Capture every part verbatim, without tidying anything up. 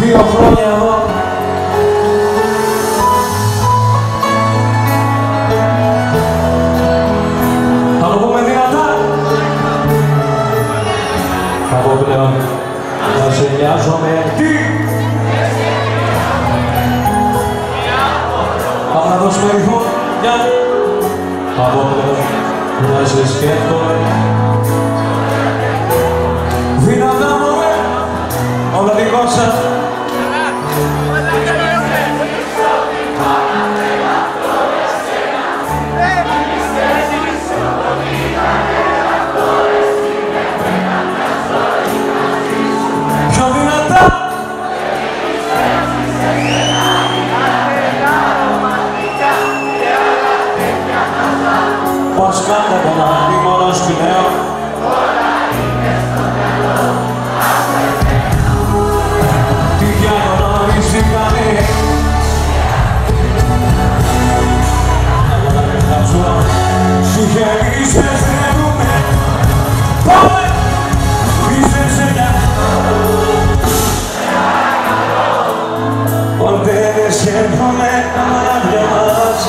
δύο χρόνια εδώ. Θα το πούμε δυνατά. Από πλέον θα σε νοιάζομαι. Τι! Πάμε να δώσουμε ρυθμό. Γεια! Από πλέον να σε σκέφτομαι. Δυνατά μωρέ, όλα δικό σας. Πιο δυνατά. Πώς κάθε πονάκι μόνο σπινέω. Τι διαγωνίζηκανε. Συγχωρήσες τρέχουμε. Πάμε. Πίστεψε για. Ποτέ δεν σκέφτομαι τα μάτια μας.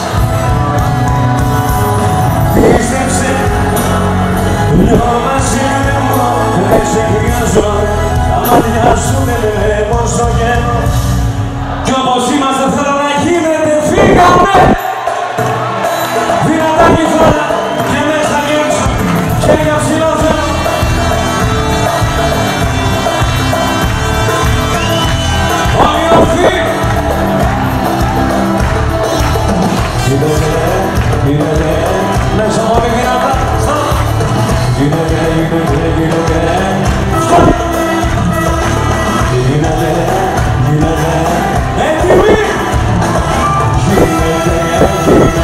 Πίστεψε. Δυο μαζί δεν μόνο. Δεν σε χρειαζόμαι. Τα μάτια σου δεν βλέπω στο γένο. Κι όπως είμαστε θέλω να γίνεται. Φύγαμε. Δυνατά κυφάρα. Και μέσα κι έξω. Και για ψηλό θέλω. Όλοι ορθοί. Γίνεται, γίνεται. Μέσα όλοι δυνατά. Γίνεται, γίνεται, γίνεται. Γίνεται, γίνεται. Έτοιμοι. Γίνεται, γίνεται.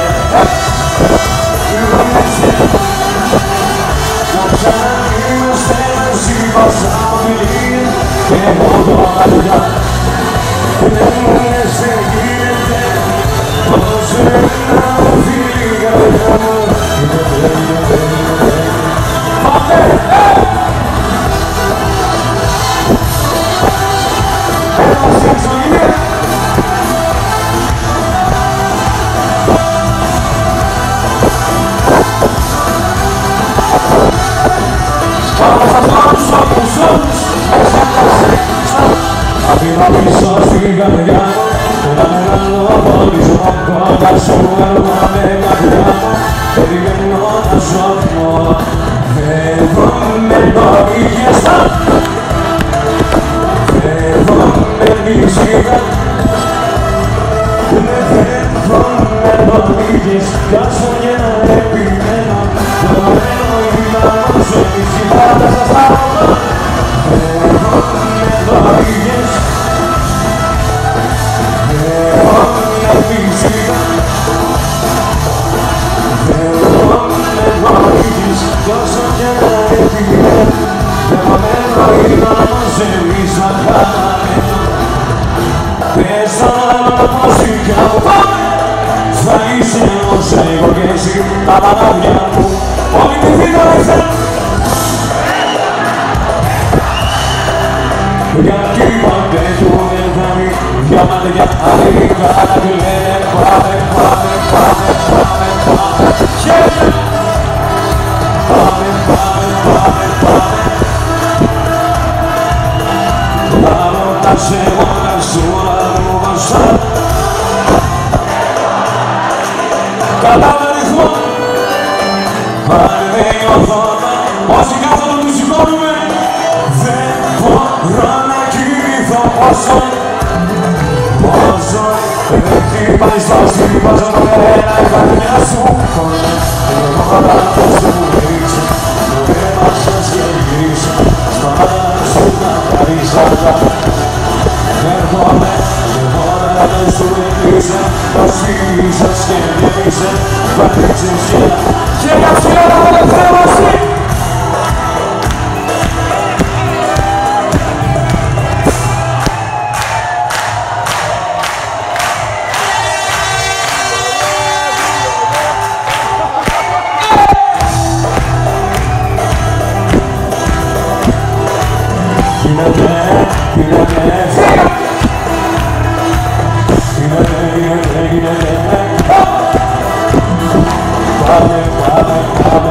Να ξαναείμαστε μαζί πάσα ομιλία και εγώ το αργά. Δεν μου λες δεν γίνεται. Πώς δεν να μου φύγει η καρδιά μου. Γίνεται, γίνεται, γίνεται. Πάμε! Είμαστε έξω είναι! Πάμε στα φάρους όπως όλους. Αφήνω πίσω στην καρδιά μου. Ένα μεγάλο χωρισμό κοντά σου έρχομαι μακριά μου. Και πηγαίνω να σώθω. Φεύγω με το ήγεστα. Φεύγω με μισήκα. Με φεύγω με το ήγεστα. Σου για να επιμένω. Το μένω γυρνάω σε μισή πάντα στα στάματα. Φεύγω με το ήγεστα. Φεύγω με μισήκα. Φεύγω με το ήγεστα. Όσο κι να επιμένω. Εγώ μένω γυρνάω σε μισά χαμένο. Πες τώρα μουσικά μου πάμε. Θα είσαι όσο εγώ και εσύ τα παράδια μου. Όλη τη φύγα είσαι. Γιατί ποτέ του δεν θα μη δυο μάτια αλήθεια να του λένε πάμε, πάμε, πάμε, πάμε, πάμε. Χέρια. Πάμε, πάμε, πάμε, πάμε. Πάμε τα σεγόνα σου να μου βαστά. Κατά με ρυθμό. Πάρε οθόνα. Όσοι κάθονται τους σηκώνουμε. Δεν μπορώ να κοιμηθώ πόσο. Πόσο. Έχει πάει στο σύμπαζο με ένα η καρδιά σου. Εγώ θα το σου ρίξω. Το αίμα σας και γυρίσω. Στο μάνα σου να πάρεις αυτά. Έρχομαι και όλα δεν σου εγκλείσε. Το σφίγγισες και γέμισε. Βαρύξες και και για ψηλά να απελευθέρωση. Πίνατε, πίνατε, Πάμε, πάμε, πάμε.